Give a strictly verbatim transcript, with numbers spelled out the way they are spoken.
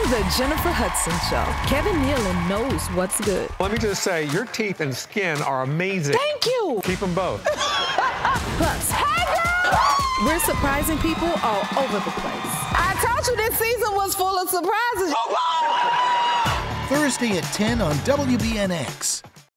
The Jennifer Hudson Show. Kevin Nealon knows what's good. Let me just say, your teeth and skin are amazing. Thank you. Keep them both. Plus, hey girl! We're surprising people all over the place. I told you this season was full of surprises. Thursday at ten on W B N X.